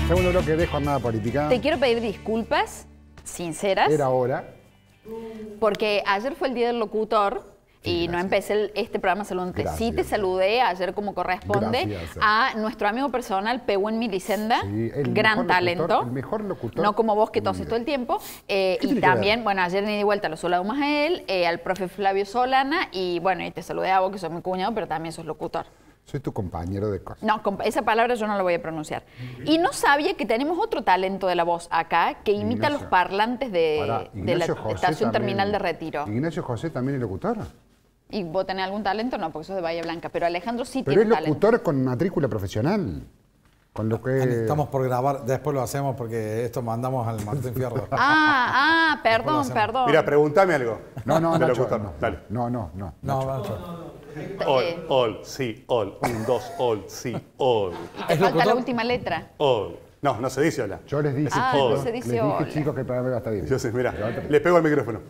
Segundo bloque de Jornada Política. Te quiero pedir disculpas sinceras. Era hora. Porque ayer fue el Día del Locutor y no empecé este programa saludándote. Sí te saludé ayer como corresponde. Gracias. A nuestro amigo personal, Pehuen Milicenda, Sí, el gran mejor talento. locutor, el mejor locutor. No como vos que toses todo el tiempo. Y también, bueno, ayer ni de vuelta lo saludamos a él, al profe Flavio Solana y bueno, y te saludé a vos que sos mi cuñado, pero también sos locutor. Soy tu compañero de cosas. No, esa palabra yo no la voy a pronunciar. Y no sabía que tenemos otro talento de la voz acá que imita los parlantes de la estación terminal de Retiro. Ignacio José también es locutor. ¿Y vos tenés algún talento? No, porque sos de Bahía Blanca. Pero Alejandro sí Pero tiene es locutor talento. con matrícula profesional. Con lo que... Estamos por grabar, después lo hacemos porque esto mandamos al Martín Fierro. Perdón. Mira, pregúntame algo. No, De Nacho, locutor. no. Dale. No, No, Nacho. All, sí, all. 1, 2, all, sí, all. Y te falta la última letra. All. No, no se dice hola. Yo les dije, no se dice les hola. dije, chicos, que el programa iba a estar bien. Yo sé, mira, le pego al micrófono.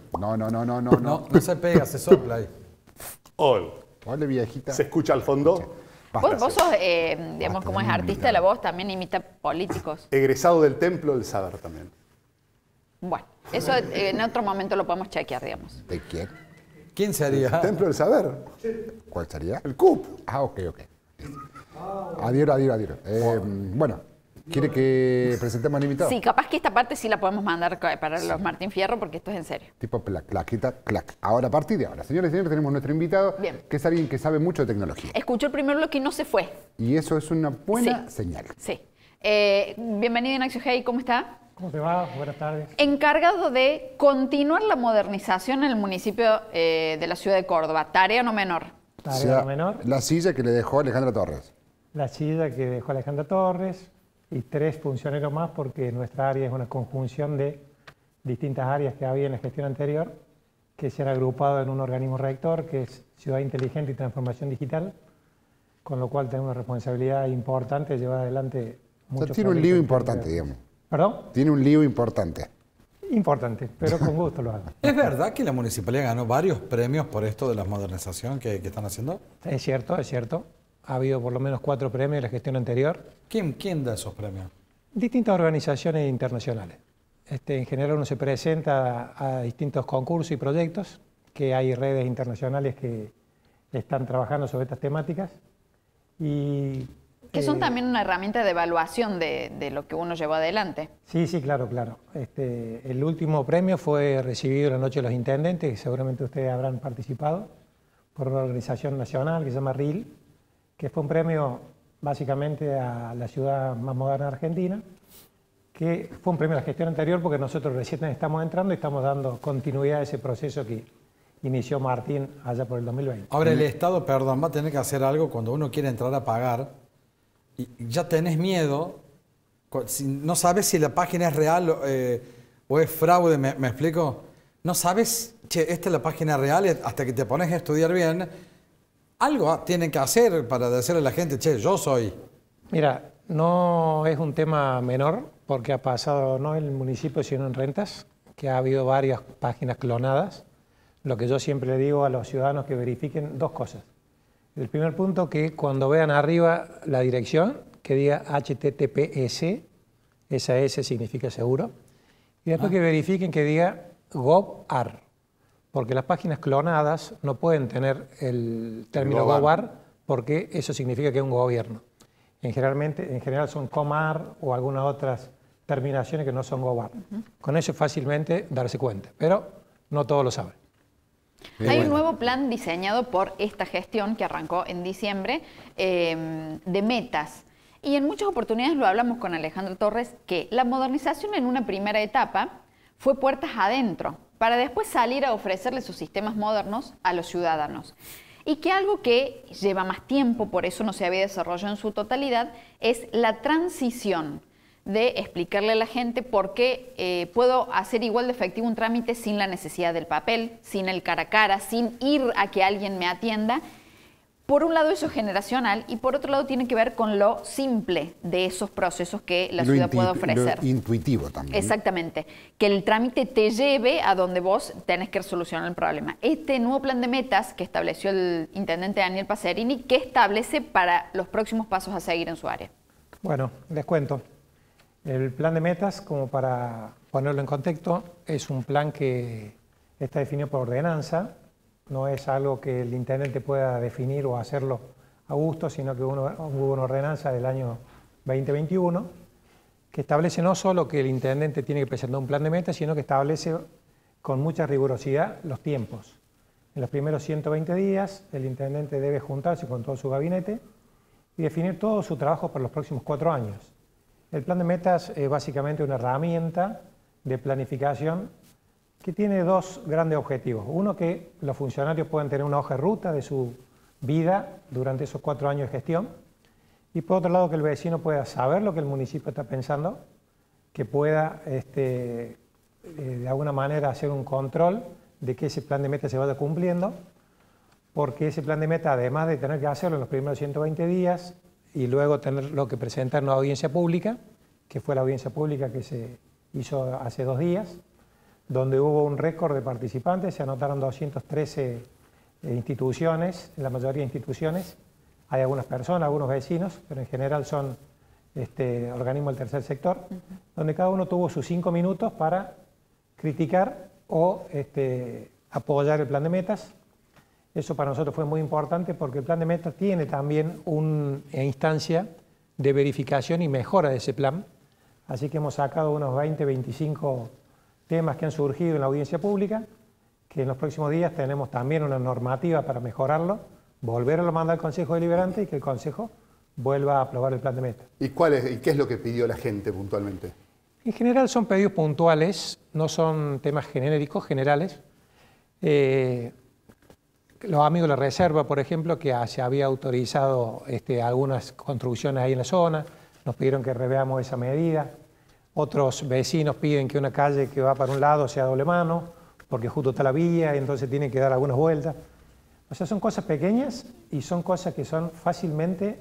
No se pega, se sopla ahí. All. Hola, viejita. ¿Se escucha al fondo? Vos sos, digamos, como es artista de la voz, también imita políticos. Egresado del Templo del Saber también. Bueno, eso en otro momento lo podemos chequear, digamos. ¿De quién? ¿Quién sería? ¿Templo del Saber? ¿Cuál sería? El CUP. Ah, ok. Adiós. Bueno, ¿quiere que presentemos al invitado? Sí, capaz que esta parte sí la podemos mandar para los Martín Fierro porque esto es en serio. Tipo plaquita, clac. Ahora, a partir de ahora, señores y señores, tenemos nuestro invitado, Bien. que es alguien que sabe mucho de tecnología. Escuchó el primer bloque y no se fue. Y eso es una buena señal. Sí. Bienvenido, Ignacio Hey, ¿cómo está? ¿Cómo te va? Buenas tardes. Encargado de continuar la modernización en el municipio de la ciudad de Córdoba. ¿Tarea no menor? Tarea no menor. La silla que le dejó Alejandra Torres. La silla que dejó Alejandra Torres y 3 funcioneros más porque nuestra área es una conjunción de distintas áreas que había en la gestión anterior que se han agrupado en un organismo rector que es Ciudad Inteligente y Transformación Digital, con lo cual tenemos una responsabilidad importante de llevar adelante muchos Tiene un proyectos lío que importante, tienen que ver. digamos. ¿Perdón? Tiene un lío importante. Importante, pero con gusto lo hago. ¿Es verdad que la municipalidad ganó varios premios por esto de la modernización que están haciendo? Es cierto, es cierto. Ha habido por lo menos 4 premios en la gestión anterior. ¿Quién da esos premios? Distintas organizaciones internacionales. En general uno se presenta a distintos concursos y proyectos, que hay redes internacionales que están trabajando sobre estas temáticas. Y, Que son también una herramienta de evaluación de lo que uno llevó adelante. Sí, claro. El último premio fue recibido la Noche de los Intendentes, que seguramente ustedes habrán participado, por una organización nacional que se llama RIL, que fue un premio básicamente a la ciudad más moderna de Argentina, que fue un premio a la gestión anterior porque nosotros recién estamos entrando y estamos dando continuidad a ese proceso que inició Martín allá por el 2020. Ahora el Estado, perdón, va a tener que hacer algo cuando uno quiere entrar a pagar y ya tenés miedo, no sabes si la página es real o es fraude, ¿me explico? No sabes, esta es la página real hasta que te pones a estudiar bien. Algo tienen que hacer para decirle a la gente, yo soy. Mira, no es un tema menor porque ha pasado no en el municipio sino en Rentas, que ha habido varias páginas clonadas. Lo que yo siempre le digo a los ciudadanos que verifiquen 2 cosas. El primer punto, que cuando vean arriba la dirección, que diga HTTPS, esa S significa seguro, y después que verifiquen que diga gov.ar, porque las páginas clonadas no pueden tener el término gov.ar porque eso significa que es un gobierno. En general son comar o algunas otras terminaciones que no son gov.ar. Con eso es fácilmente darse cuenta, pero no todos lo saben. Hay un nuevo plan diseñado por esta gestión que arrancó en diciembre de metas. Y en muchas oportunidades lo hablamos con Alejandro Torres, que la modernización en una primera etapa fue puertas adentro, para después salir a ofrecerle sus sistemas modernos a los ciudadanos. Y que algo que lleva más tiempo, por eso no se había desarrollado en su totalidad, es la transición de explicarle a la gente por qué puedo hacer igual de efectivo un trámite sin la necesidad del papel, sin el cara a cara, sin ir a que alguien me atienda. Por un lado eso es generacional y por otro lado tiene que ver con lo simple de esos procesos que la ciudad puede ofrecer. Lo intuitivo también. Exactamente. Que el trámite te lleve a donde vos tenés que solucionar el problema. Este nuevo plan de metas que estableció el intendente Daniel Pacerini, ¿qué establece para los próximos pasos a seguir en su área? Bueno, les cuento. El plan de metas, como para ponerlo en contexto, es un plan que está definido por ordenanza, no es algo que el intendente pueda definir o hacerlo a gusto, sino que hubo una ordenanza del año 2021 que establece no solo que el intendente tiene que presentar un plan de metas, sino que establece con mucha rigurosidad los tiempos. En los primeros 120 días el intendente debe juntarse con todo su gabinete y definir todo su trabajo para los próximos 4 años. El plan de metas es básicamente una herramienta de planificación que tiene 2 grandes objetivos. Uno, que los funcionarios puedan tener una hoja de ruta de su vida durante esos 4 años de gestión. Y por otro lado, que el vecino pueda saber lo que el municipio está pensando, que pueda de alguna manera hacer un control de que ese plan de metas se vaya cumpliendo, porque ese plan de metas, además de tener que hacerlo en los primeros 120 días y luego tenerlo que presentar en una audiencia pública, que fue la audiencia pública que se hizo hace 2 días, donde hubo un récord de participantes, se anotaron 213 instituciones, en la mayoría de instituciones. Hay algunas personas, algunos vecinos, pero en general son organismos del tercer sector, donde cada uno tuvo sus 5 minutos para criticar o apoyar el plan de metas. Eso para nosotros fue muy importante porque el plan de metas tiene también una instancia de verificación y mejora de ese plan. Así que hemos sacado unos 20, 25 temas que han surgido en la audiencia pública, que en los próximos días tenemos también una normativa para mejorarlo, volverlo a mandar al Consejo Deliberante y que el Consejo vuelva a aprobar el plan de metas. ¿Y qué es lo que pidió la gente puntualmente? En general son pedidos puntuales, no son temas genéricos, generales. Los amigos de la Reserva, por ejemplo, que se había autorizado algunas construcciones ahí en la zona, nos pidieron que reveamos esa medida. Otros vecinos piden que una calle que va para un lado sea doble mano, porque justo está la vía y entonces tienen que dar algunas vueltas. O sea, son cosas pequeñas y son cosas que son fácilmente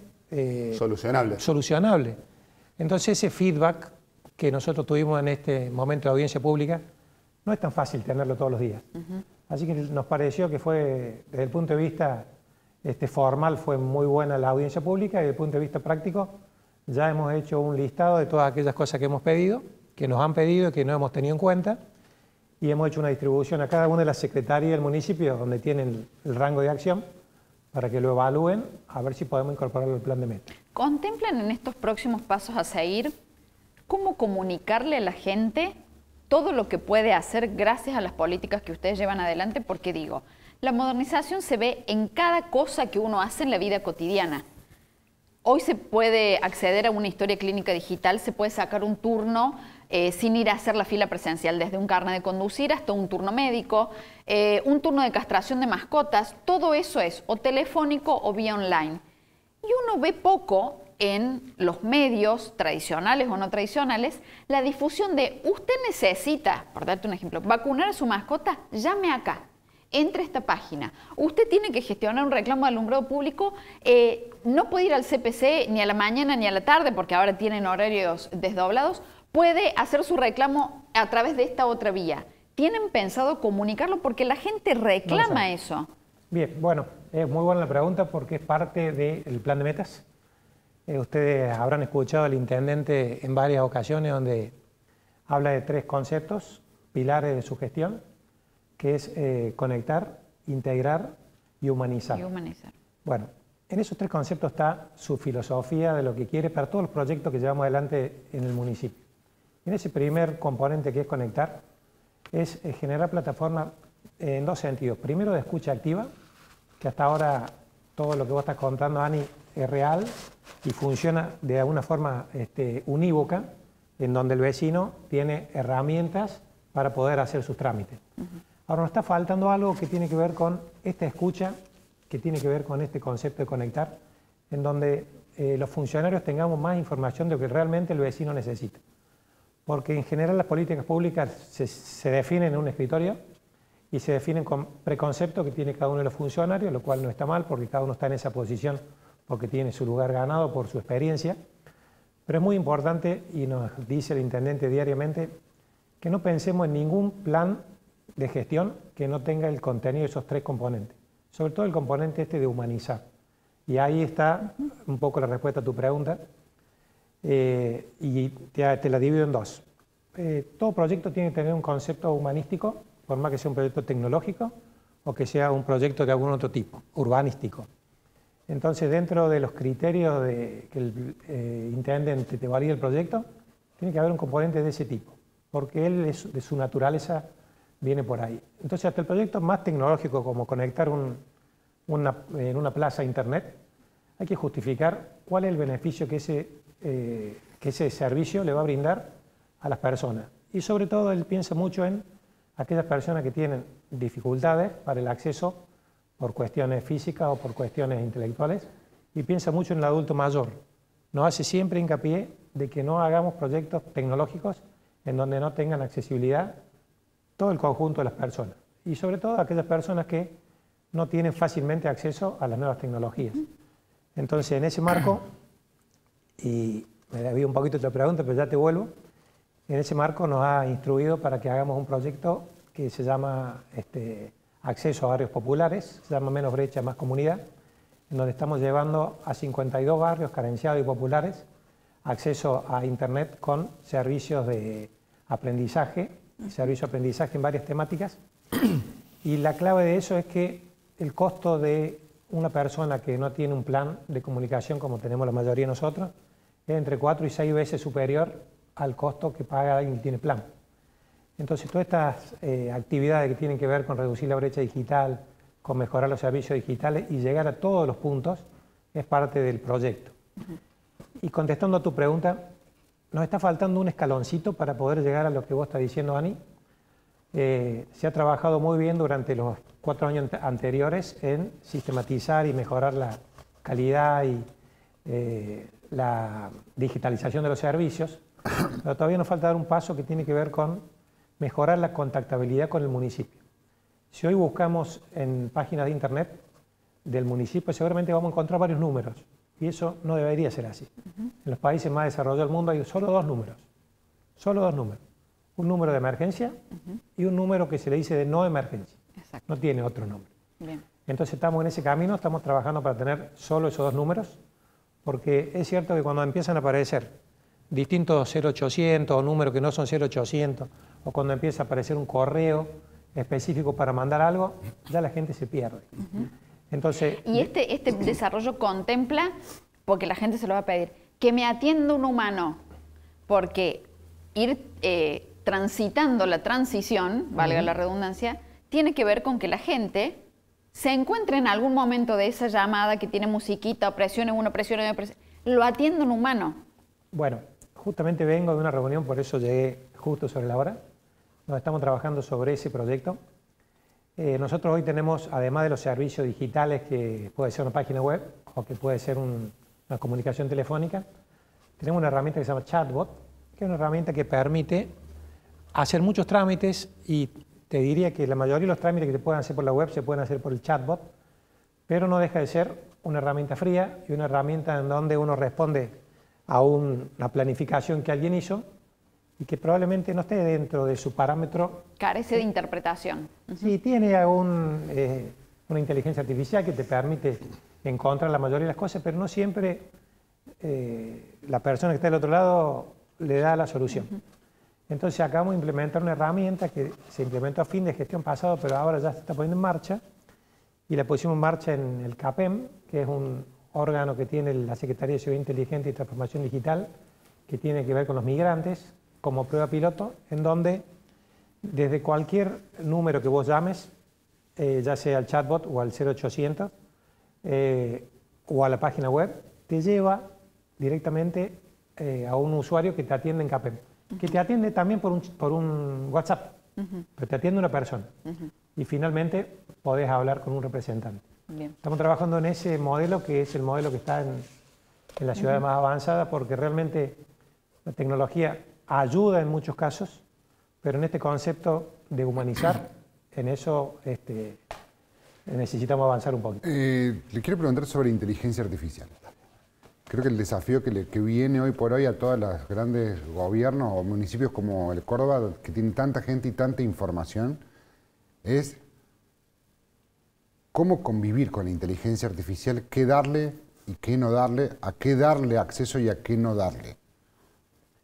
solucionables. Entonces ese feedback que nosotros tuvimos en este momento de audiencia pública no es tan fácil tenerlo todos los días. Así que nos pareció que fue, desde el punto de vista formal, fue muy buena la audiencia pública y desde el punto de vista práctico ya hemos hecho un listado de todas aquellas cosas que hemos pedido, que nos han pedido y que no hemos tenido en cuenta, y hemos hecho una distribución a cada una de las secretarías del municipio donde tienen el rango de acción para que lo evalúen a ver si podemos incorporarlo al plan de metas. ¿Contemplan en estos próximos pasos a seguir cómo comunicarle a la gente todo lo que puede hacer gracias a las políticas que ustedes llevan adelante? Porque digo, la modernización se ve en cada cosa que uno hace en la vida cotidiana. Hoy se puede acceder a una historia clínica digital, se puede sacar un turno sin ir a hacer la fila presencial, desde un carnet de conducir hasta un turno médico, un turno de castración de mascotas, todo eso es o telefónico o vía online. Y uno ve poco en los medios tradicionales o no tradicionales la difusión de usted necesita, por darte un ejemplo, vacunar a su mascota, llame acá. Entre a esta página. Usted tiene que gestionar un reclamo de alumbrado público, no puede ir al CPC ni a la mañana ni a la tarde porque ahora tienen horarios desdoblados, puede hacer su reclamo a través de esta otra vía. ¿Tienen pensado comunicarlo? Porque la gente reclama eso. Bien, bueno, es muy buena la pregunta porque es parte del plan de metas. Ustedes habrán escuchado al intendente en varias ocasiones donde habla de 3 conceptos, pilares de su gestión, que es conectar, integrar y humanizar. Bueno, en esos 3 conceptos está su filosofía de lo que quiere para todos los proyectos que llevamos adelante en el municipio. En ese primer componente que es conectar, es generar plataformas en 2 sentidos. Primero, de escucha activa, que hasta ahora todo lo que vos estás contando, Ani, es real y funciona de alguna forma unívoca, en donde el vecino tiene herramientas para poder hacer sus trámites. Ahora nos está faltando algo que tiene que ver con esta escucha, que tiene que ver con este concepto de conectar, en donde los funcionarios tengamos más información de lo que realmente el vecino necesita. Porque en general las políticas públicas se definen en un escritorio y se definen con preconceptos que tiene cada uno de los funcionarios, lo cual no está mal porque cada uno está en esa posición porque tiene su lugar ganado por su experiencia. Pero es muy importante, y nos dice el intendente diariamente, que no pensemos en ningún plan de gestión que no tenga el contenido de esos 3 componentes, sobre todo el componente de humanizar. Y ahí está un poco la respuesta a tu pregunta. y te la divido en dos. Todo proyecto tiene que tener un concepto humanístico, por más que sea un proyecto tecnológico o que sea un proyecto de algún otro tipo, urbanístico. Entonces, dentro de los criterios de que el intendente te valide el proyecto, tiene que haber un componente de ese tipo, porque él, de su naturaleza, viene por ahí. Entonces, hasta el proyecto más tecnológico, como conectar en una plaza a internet, hay que justificar cuál es el beneficio que ese servicio le va a brindar a las personas. Y sobre todo, él piensa mucho en aquellas personas que tienen dificultades para el acceso por cuestiones físicas o por cuestiones intelectuales, y piensa mucho en el adulto mayor. Nos hace siempre hincapié de que no hagamos proyectos tecnológicos en donde no tengan accesibilidad todo el conjunto de las personas, y sobre todo aquellas personas que no tienen fácilmente acceso a las nuevas tecnologías. Entonces, en ese marco, y me debí un poquito de pregunta, pero ya te vuelvo, en ese marco nos ha instruido para que hagamos un proyecto que se llama Acceso a Barrios Populares, se llama Menos Brecha, Más Comunidad, en donde estamos llevando a 52 barrios carenciados y populares acceso a Internet con servicios de aprendizaje, en varias temáticas. Y la clave de eso es que el costo de una persona que no tiene un plan de comunicación, como tenemos la mayoría de nosotros, es entre 4 y 6 veces superior al costo que paga alguien que tiene plan. Entonces, todas estas actividades que tienen que ver con reducir la brecha digital, con mejorar los servicios digitales y llegar a todos los puntos, es parte del proyecto. Y contestando a tu pregunta, nos está faltando un escaloncito para poder llegar a lo que vos estás diciendo, Ani. Se ha trabajado muy bien durante los 4 años anteriores en sistematizar y mejorar la calidad y la digitalización de los servicios, pero todavía nos falta dar un paso que tiene que ver con mejorar la contactabilidad con el municipio. Si hoy buscamos en páginas de internet del municipio, seguramente vamos a encontrar varios números, y eso no debería ser así. En los países más desarrollados del mundo hay solo 2 números, un número de emergencia y un número que se le dice de no emergencia. Exacto. No tiene otro nombre. Bien. Entonces estamos en ese camino, estamos trabajando para tener solo esos 2 números, porque es cierto que cuando empiezan a aparecer distintos 0800 o números que no son 0800, o cuando empieza a aparecer un correo específico para mandar algo, ya la gente se pierde. Entonces, y este desarrollo contempla, porque la gente se lo va a pedir, que me atienda un humano, porque ir transitando la transición, valga la redundancia, tiene que ver con que la gente se encuentre en algún momento de esa llamada que tiene musiquita, o presione uno, lo atiende un humano. Bueno, justamente vengo de una reunión, por eso llegué justo sobre la hora. Nos estamos trabajando sobre ese proyecto. Nosotros hoy tenemos, además de los servicios digitales, que puede ser una página web o que puede ser una comunicación telefónica, tenemos una herramienta que se llama Chatbot, que es una herramienta que permite hacer muchos trámites, y te diría que la mayoría de los trámites que se pueden hacer por la web se pueden hacer por el Chatbot, pero no deja de ser una herramienta fría y una herramienta en donde uno responde a una planificación que alguien hizo y que probablemente no esté dentro de su parámetro. Carece de interpretación. Sí, tiene una inteligencia artificial que te permite encontrar la mayoría de las cosas, pero no siempre la persona que está del otro lado le da la solución. Entonces acabamos de implementar una herramienta que se implementó a fin de gestión pasado, pero ahora ya se está poniendo en marcha, y la pusimos en marcha en el CAPEM, que es un órgano que tiene la Secretaría de Ciudad Inteligente y Transformación Digital, que tiene que ver con los migrantes, como prueba piloto, en donde desde cualquier número que vos llames, ya sea al chatbot o al 0800 o a la página web, te lleva directamente a un usuario que te atiende en CAPEM, que te atiende también por un WhatsApp, pero te atiende una persona. Y finalmente podés hablar con un representante. Bien. Estamos trabajando en ese modelo, que es el modelo que está en la ciudad más avanzada, porque realmente la tecnología ayuda en muchos casos, pero en este concepto de humanizar, en eso necesitamos avanzar un poquito. Le quiero preguntar sobre inteligencia artificial. Creo que el desafío que viene hoy por hoy a todos los grandes gobiernos o municipios como el Córdoba, que tienen tanta gente y tanta información, es cómo convivir con la inteligencia artificial, qué darle y qué no darle, a qué darle acceso y a qué no darle.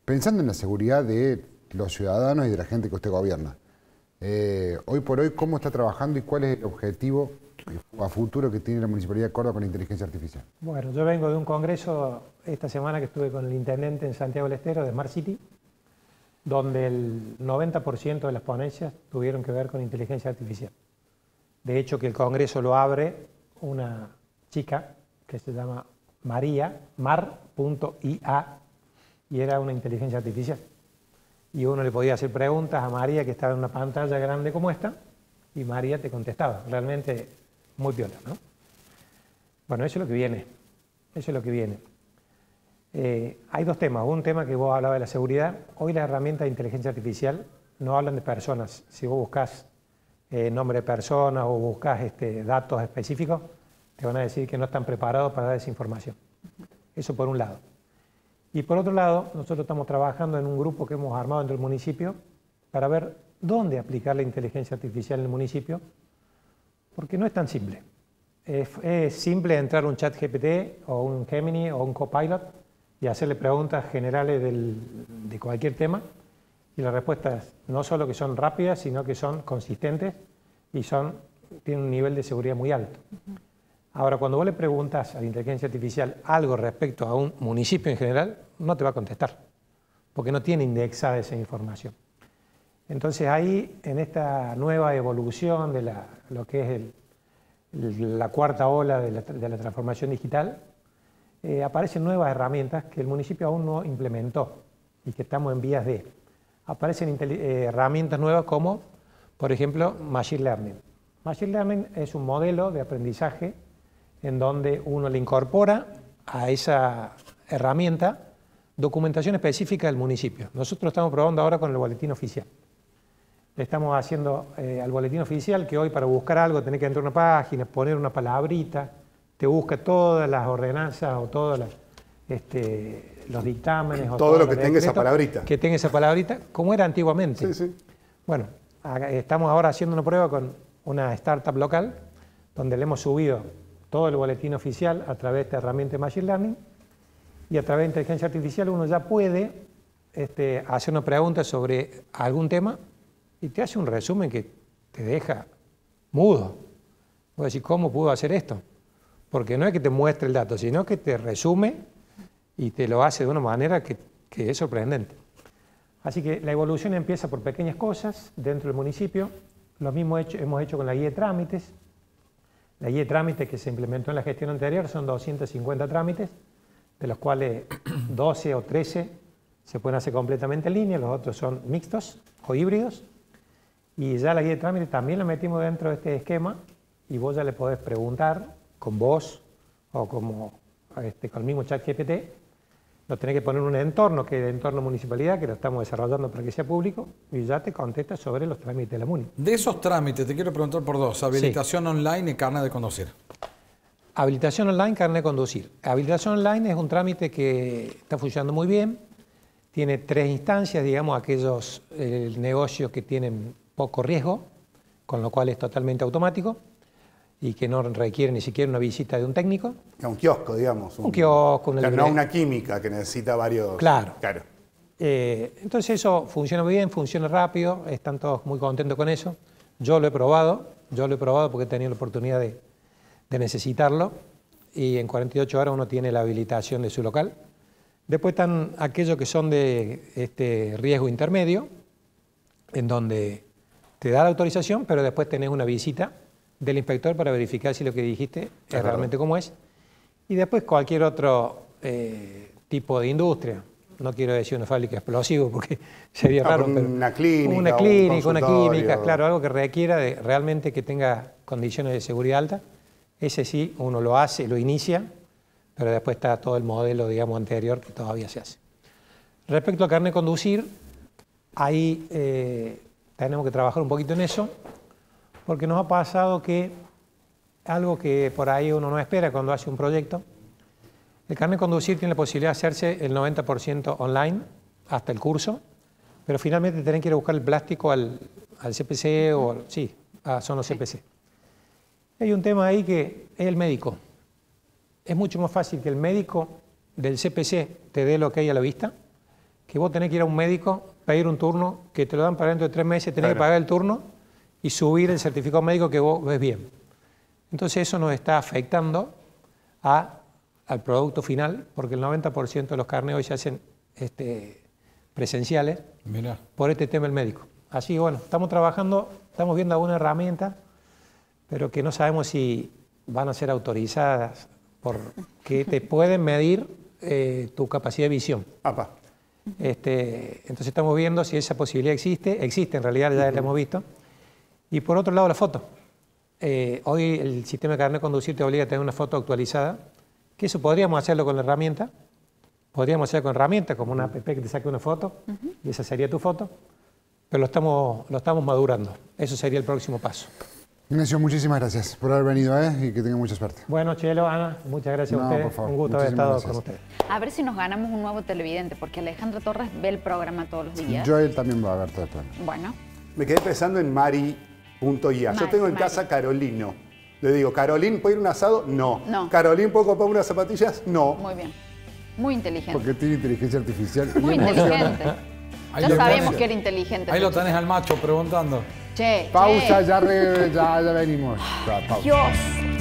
Pensando en la seguridad de los ciudadanos y de la gente que usted gobierna, hoy por hoy, ¿cómo está trabajando y cuál es el objetivo a futuro que tiene la Municipalidad de Córdoba con la inteligencia artificial? Bueno, yo vengo de un congreso esta semana que estuve con el intendente en Santiago del Estero de Smart City, donde el 90% de las ponencias tuvieron que ver con inteligencia artificial. De hecho, que el congreso lo abre una chica que se llama María, mar.ia, y era una inteligencia artificial. Y uno le podía hacer preguntas a María, que estaba en una pantalla grande como esta, y María te contestaba. Realmente muy piola, ¿no? Bueno, eso es lo que viene. Eso es lo que viene. Hay dos temas. Un tema que vos hablabas de la seguridad. Hoy las herramientas de inteligencia artificial no hablan de personas. Si vos buscás nombre de personas o buscás datos específicos, te van a decir que no están preparados para dar esa información. Eso por un lado. Y por otro lado, nosotros estamos trabajando en un grupo que hemos armado dentro del municipio para ver dónde aplicar la inteligencia artificial en el municipio, porque no es tan simple. Es simple entrar a un chat GPT o un Gemini o un Copilot y hacerle preguntas generales de cualquier tema, y las respuestas no solo que son rápidas, sino que son consistentes y tienen un nivel de seguridad muy alto. Ahora, cuando vos le preguntas a la inteligencia artificial algo respecto a un municipio en general, no te va a contestar, porque no tiene indexada esa información. Entonces ahí, en esta nueva evolución de lo que es la cuarta ola de la transformación digital, aparecen nuevas herramientas que el municipio aún no implementó y que estamos en vías de. Aparecen herramientas nuevas como, por ejemplo, Machine Learning. Machine Learning es un modelo de aprendizaje en donde uno le incorpora a esa herramienta documentación específica del municipio. Nosotros lo estamos probando ahora con el boletín oficial. Le estamos haciendo al boletín oficial que hoy para buscar algo tenés que entrar a una página, poner una palabrita, te busca todas las ordenanzas o todos los dictámenes. O todo lo que tenga esa palabrita. Que tenga esa palabrita, como era antiguamente. Sí, sí. Bueno, estamos ahora haciendo una prueba con una startup local donde le hemos subido todo el boletín oficial a través de esta herramienta de Machine Learning, y a través de inteligencia artificial uno ya puede hacer una pregunta sobre algún tema y te hace un resumen que te deja mudo. Voy a decir, ¿cómo pudo hacer esto? Porque no es que te muestre el dato, sino que te resume y te lo hace de una manera que es sorprendente. Así que la evolución empieza por pequeñas cosas dentro del municipio. Lo mismo hemos hecho con la guía de trámites. La guía de trámites que se implementó en la gestión anterior son 250 trámites, de los cuales 12 o 13 se pueden hacer completamente en línea, los otros son mixtos o híbridos. Y ya la guía de trámites también la metimos dentro de este esquema, y vos ya le podés preguntar con voz o con el mismo chat GPT. Lo tenés que poner en un entorno, que es el entorno municipalidad, que lo estamos desarrollando para que sea público, y ya te contesta sobre los trámites de la MUNI. De esos trámites, te quiero preguntar por dos: habilitación online y carnet de conducir. Habilitación online, carnet de conducir. Habilitación online es un trámite que está funcionando muy bien. Tiene 3 instancias, digamos, aquellos negocios que tienen poco riesgo, con lo cual es totalmente automático y que no requiere ni siquiera una visita de un técnico. Un kiosco, digamos. Un kiosco, una no una química que necesita varios... Claro. Claro. Entonces eso funciona muy bien, funciona rápido, están todos muy contentos con eso. Yo lo he probado porque he tenido la oportunidad de necesitarlo, y en 48 horas uno tiene la habilitación de su local. Después están aquellos que son de riesgo intermedio, en donde te da la autorización, pero después tenés una visita del inspector para verificar si lo que dijiste es realmente como es. Y después cualquier otro tipo de industria. No quiero decir una fábrica de explosivos porque sería raro. Pero una clínica, una química, claro, algo que requiera realmente que tenga condiciones de seguridad alta. Ese sí, uno lo hace, lo inicia, pero después está todo el modelo, digamos, anterior que todavía se hace. Respecto al carnet de conducir, ahí tenemos que trabajar un poquito en eso, porque nos ha pasado que algo que por ahí uno no espera cuando hace un proyecto, el carnet de conducir tiene la posibilidad de hacerse el 90% online hasta el curso, pero finalmente tienen que ir a buscar el plástico al CPC o sí, son los CPC. Hay un tema ahí que es el médico. Es mucho más fácil que el médico del CPC te dé lo que hay a la vista que vos tenés que ir a un médico, pedir un turno, que te lo dan para dentro de 3 meses, tenés que pagar el turno y subir el certificado médico que vos ves bien. Entonces eso nos está afectando al producto final, porque el 90% de los carnets hoy se hacen presenciales. Mirá. Por este tema del médico. Así que bueno, estamos trabajando, estamos viendo alguna herramienta, pero que no sabemos si van a ser autorizadas, porque te pueden medir tu capacidad de visión. Apa. Entonces estamos viendo si esa posibilidad existe en realidad ya la hemos visto. Y por otro lado la foto. Hoy el sistema de carnet de conducir te obliga a tener una foto actualizada, que eso podríamos hacerlo con la herramienta, podríamos hacerlo con herramientas como una app que te saque una foto, y esa sería tu foto, pero lo estamos madurando. Eso sería el próximo paso. Ignacio, muchísimas gracias por haber venido y que tengan mucha suerte. Bueno, Chelo, Ana, muchas gracias a ustedes. Por favor, un gusto haber estado gracias con ustedes. A ver si nos ganamos un nuevo televidente, porque Alejandro Torres ve el programa todos los días. Joel también va a ver todo el plan. Bueno. Me quedé pensando en Mari.ia. Yo tengo en Mari. casa Carolino. Le digo, ¿Carolín puede ir a un asado? No. No. ¿Carolín puede comprar unas zapatillas? No. Muy bien. Muy inteligente. Porque tiene inteligencia artificial. Muy y emociona. inteligente. Ahí Ya lo sabíamos tenés. que era inteligente. Ahí lo tenés al macho preguntando. Che, Pausa, che. ya venimos. Pausa. Dios.